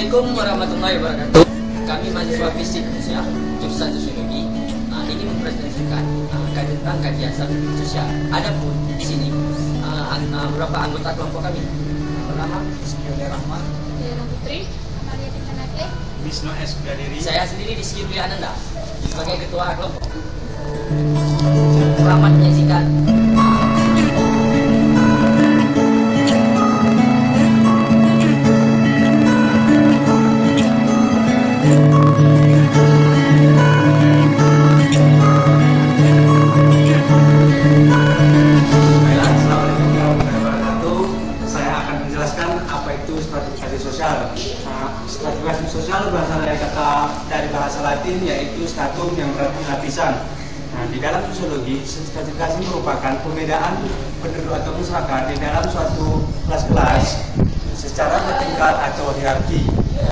Assalamualaikum warahmatullahi wabarakatuh. Kami mahasiswa fisik ya, jurusan sosiologi. Ini mempresentasikan tentang kajian statistik sosial. Adapun di sini beberapa anggota kelompok kami. Pertama, Rizky Rahman, Putri, Amalia Tinkanate, Wisnu S. Gadiri. Saya sendiri Rizky Ananda sebagai ketua kelompok. Selamat menyaksikan. Apa itu stratifikasi sosial? Stratifikasi sosial berasal dari kata bahasa Latin, yaitu stratum yang berarti lapisan. Di dalam sosiologi, stratifikasi merupakan pembedaan penduduk atau masyarakat di dalam suatu kelas-kelas secara bertingkat atau hierarki.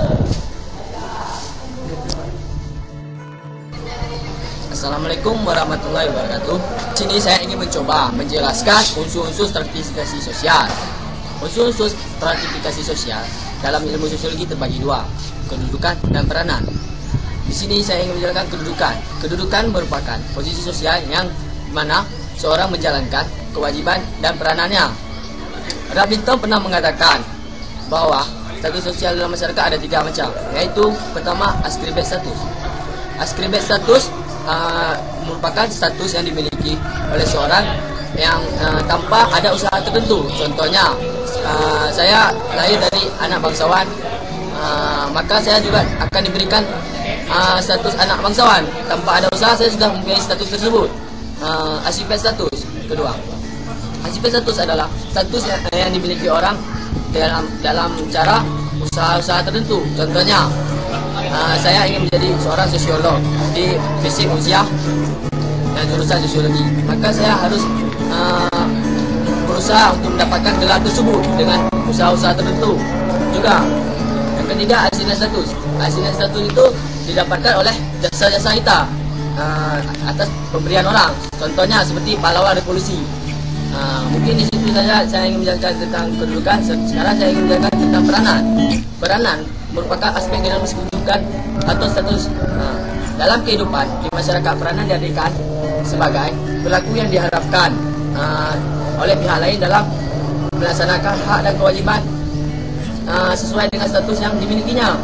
Assalamualaikum warahmatullahi wabarakatuh. Di sini saya ingin mencoba menjelaskan unsur-unsur stratifikasi sosial. Unsur-unsur stratifikasi sosial dalam ilmu sosiologi terbagi dua, kedudukan dan peranan. Di sini saya ingin menjelaskan kedudukan. Kedudukan merupakan posisi sosial yang mana seorang menjalankan kewajiban dan peranannya. Rabinton pernah mengatakan bahwa status sosial dalam masyarakat ada tiga macam, yaitu pertama askribet status. Askribet status merupakan status yang dimiliki oleh seorang yang tanpa ada usaha tertentu. Contohnya, saya lahir dari anak bangsawan, maka saya juga akan diberikan status anak bangsawan. Tanpa ada usaha, saya sudah mempunyai status tersebut. Asipet status kedua. Asipet status adalah status yang dimiliki orang dalam cara usaha-usaha tertentu. Contohnya, saya ingin menjadi seorang sosiolog di fisik usia dan jurusan sosiologi, maka saya harus berusaha untuk mendapatkan gelar tersebut dengan usaha-usaha tertentu. Juga yang ketiga, asinan status. Asinan status itu didapatkan oleh jasa-jasa kita atas pemberian orang. Contohnya seperti pahlawan revolusi. Mungkin di situ saja saya ingin menjelaskan tentang kedudukan. Sekarang saya ingin menjelaskan tentang peranan. Peranan merupakan aspek dalam kedudukan atau status dalam kehidupan di masyarakat. Peranan diartikan sebagai perilaku yang diharapkan oleh pihak lain dalam melaksanakan hak dan kewajiban sesuai dengan status yang dimilikinya.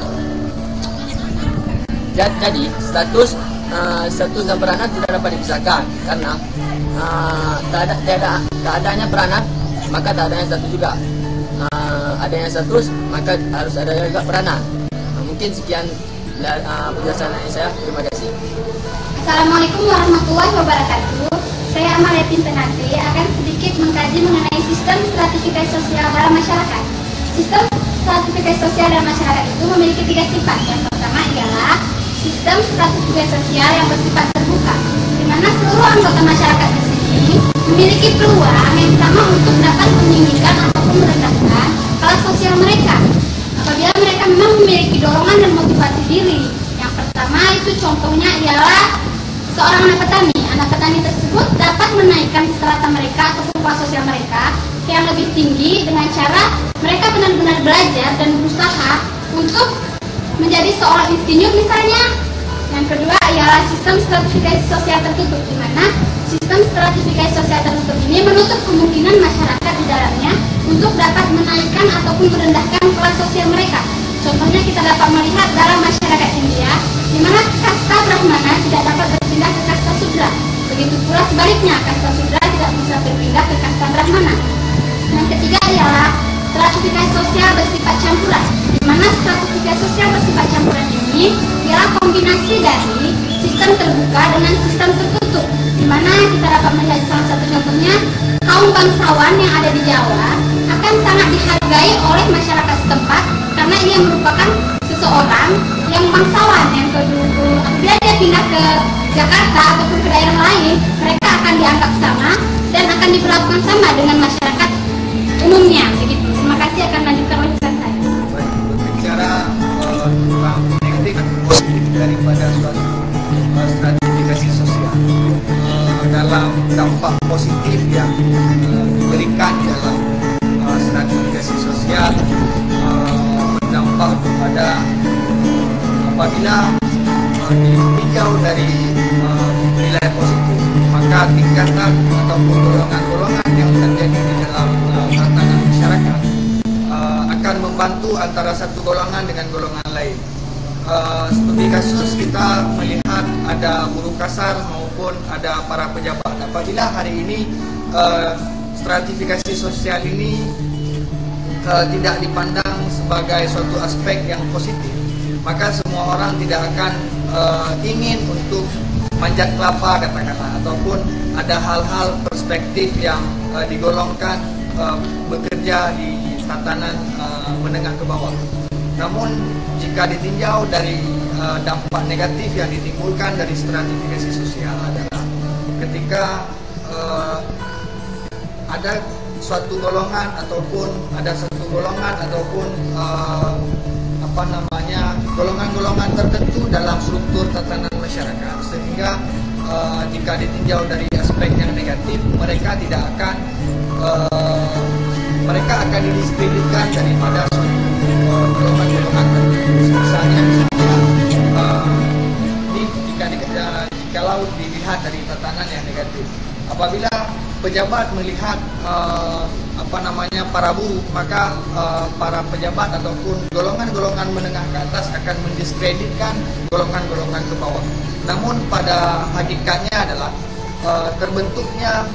Jadi status dan peranan tidak dapat dipisahkan, karena tak adanya peranan maka tak adanya status juga. Adanya status maka harus ada juga peranan. Mungkin sekian penjelasan dari saya. Terima kasih. Assalamualaikum warahmatullahi wabarakatuh. Saya Amalia Tinkanate akan sedikit mengkaji mengenai sistem stratifikasi sosial dalam masyarakat. Sistem stratifikasi sosial dalam masyarakat itu memiliki tiga sifat. Yang pertama ialah sistem stratifikasi sosial yang bersifat terbuka, di mana seluruh anggota masyarakat di sini memiliki peluang yang sama untuk dapat meninggikan ataupun merendahkan kelas sosial mereka apabila mereka memang memiliki dorongan dan motivasi diri. Yang pertama itu contohnya ialah seorang anak petani. Anak petani tersebut dapat menaikkan strata mereka ataupun kelas sosial mereka yang lebih tinggi dengan cara mereka benar-benar belajar dan berusaha untuk menjadi seorang insinyur misalnya. Yang kedua ialah sistem stratifikasi sosial tertutup, di mana sistem stratifikasi sosial tertutup ini menutup kemungkinan masyarakat di dalamnya untuk dapat menaikkan ataupun merendahkan kelas sosial mereka. Contohnya kita dapat melihat dalam masyarakat India, di mana kasta Brahmana tidak dapat berpindah ke kasta Sudra. Begitu pula sebaliknya, kasta Sudra tidak bisa berpindah ke kasta Brahmana. Yang ketiga ialah stratifikasi sosial bersifat campuran, di mana stratifikasi sosial bersifat campuran ini ialah kombinasi dari sistem terbuka dengan sistem tertutup, di mana kita dapat melihat salah satu contohnya, kaum bangsawan yang ada di Jawa akan sangat dihargai oleh masyarakat setempat karena ia merupakan seseorang yang bangsawan. Yang kedua, apabila dia pindah ke Jakarta ataupun ke daerah lain, mereka akan dianggap sama dan akan diperlakukan sama dengan masyarakat umumnya. Begitu. Terima kasih, akan lanjutkan ucapan saya. Bicara tentang negatif positif daripada suatu stratifikasi sosial, dalam dampak positif yang diberikan dalam stratifikasi sosial, berdampak kepada apabila ditinjau dari nilai positif, maka tingkatan ataupun golongan-golongan yang terjadi di dalam tatanan masyarakat akan membantu antara satu golongan dengan golongan lain. Seperti kasus kita melihat ada buruh kasar maupun ada para pejabat. Apabila hari ini stratifikasi sosial ini tidak dipandang sebagai suatu aspek yang positif, maka semua orang tidak akan ingin untuk manjat kelapa katakanlah, ataupun ada hal-hal perspektif yang digolongkan bekerja di tatanan menengah ke bawah. Namun jika ditinjau dari dampak negatif yang ditimbulkan dari stratifikasi sosial adalah ketika ada suatu golongan ataupun golongan-golongan tertentu dalam struktur tatanan masyarakat, sehingga jika ditinjau dari aspek yang negatif, mereka akan didiskreditkan daripada suatu golongan-golongan tertentu. Misalnya kalau dilihat dari tatanan yang negatif, apabila pejabat melihat para buruh, maka para pejabat ataupun golongan-golongan menengah ke atas akan mendiskreditkan golongan-golongan ke bawah. Namun pada hakikatnya adalah terbentuknya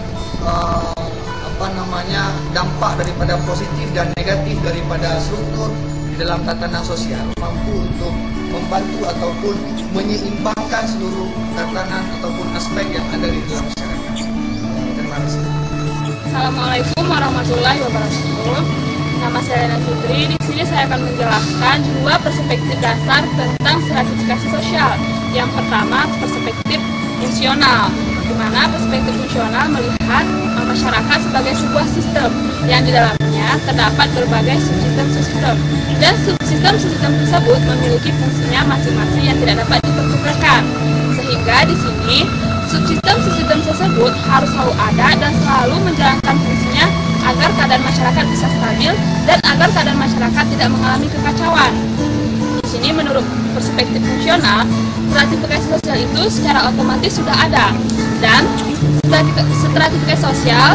dampak daripada positif dan negatif daripada struktur di dalam tatanan sosial mampu untuk membantu ataupun menyeimbangkan seluruh tatanan ataupun aspek yang ada di dalam masyarakat. Terima kasih. Assalamualaikum warahmatullahi wabarakatuh. Nama saya Rena Fitri. Di sini saya akan menjelaskan dua perspektif dasar tentang stratifikasi sosial. Yang pertama, perspektif fungsional, di mana perspektif fungsional melihat masyarakat sebagai sebuah sistem yang di dalamnya terdapat berbagai subsistem-subsistem, dan subsistem-subsistem tersebut memiliki fungsinya masing-masing yang tidak dapat dipertukarkan. Sehingga di sini subsistem-subsistem tersebut harus selalu ada dan selalu menjalankan fungsinya agar keadaan masyarakat bisa stabil dan agar keadaan masyarakat tidak mengalami kekacauan. Di sini menurut perspektif fungsional, stratifikasi sosial itu secara otomatis sudah ada, dan stratifikasi sosial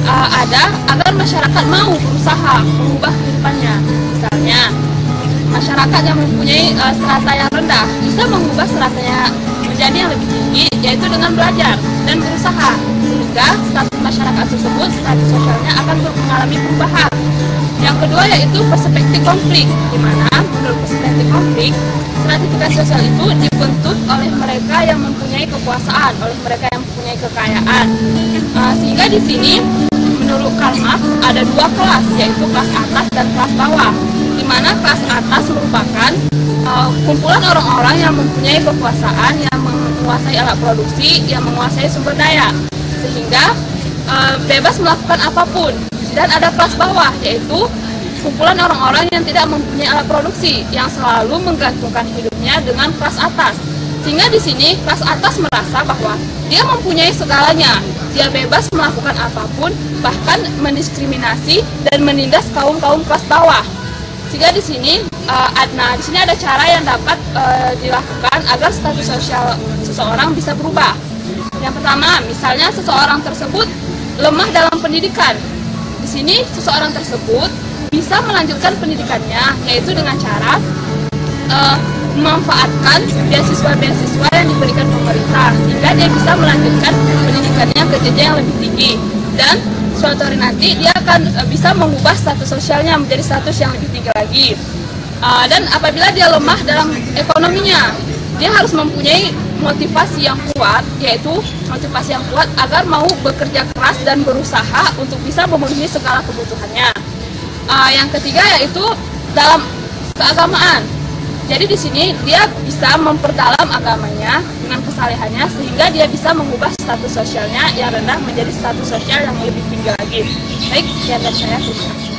ada agar masyarakat mau berusaha mengubah kehidupannya. Misalnya, masyarakat yang mempunyai strata yang rendah bisa mengubah stratanya menjadi yang lebih tinggi, yaitu dengan belajar dan berusaha, sehingga status masyarakat tersebut, status sosialnya akan mengalami perubahan. Yang kedua yaitu perspektif konflik, di mana menurut perspektif konflik, stratifikasi sosial itu dibentuk oleh mereka yang mempunyai kekuasaan, oleh mereka yang mempunyai kekayaan. Sehingga di sini menurut Karl Marx ada dua kelas, yaitu kelas atas dan kelas bawah, di mana kelas atas merupakan kumpulan orang-orang yang mempunyai kekuasaan, yang menguasai alat produksi, yang menguasai sumber daya, sehingga bebas melakukan apapun. Dan ada kelas bawah, yaitu kumpulan orang-orang yang tidak mempunyai alat produksi, yang selalu menggantungkan hidupnya dengan kelas atas. Sehingga di sini kelas atas merasa bahwa dia mempunyai segalanya, dia bebas melakukan apapun, bahkan mendiskriminasi dan menindas kaum-kaum kelas bawah. Sehingga di sini ada cara yang dapat dilakukan agar status sosial seseorang bisa berubah. Yang pertama, misalnya seseorang tersebut lemah dalam pendidikan. Di sini seseorang tersebut bisa melanjutkan pendidikannya, yaitu dengan cara memanfaatkan beasiswa-beasiswa yang diberikan pemerintah, sehingga dia bisa melanjutkan pendidikannya ke jenjang yang lebih tinggi, dan suatu hari nanti dia akan bisa mengubah status sosialnya menjadi status yang lebih tinggi lagi. Dan apabila dia lemah dalam ekonominya, dia harus mempunyai motivasi yang kuat, yaitu motivasi yang kuat agar mau bekerja keras dan berusaha untuk bisa memenuhi segala kebutuhannya. Yang ketiga yaitu dalam keagamaan. Jadi di sini dia bisa memperdalam agamanya dengan kesalehannya, sehingga dia bisa mengubah status sosialnya yang rendah menjadi status sosial yang lebih tinggi lagi. Baik, sekian dari saya.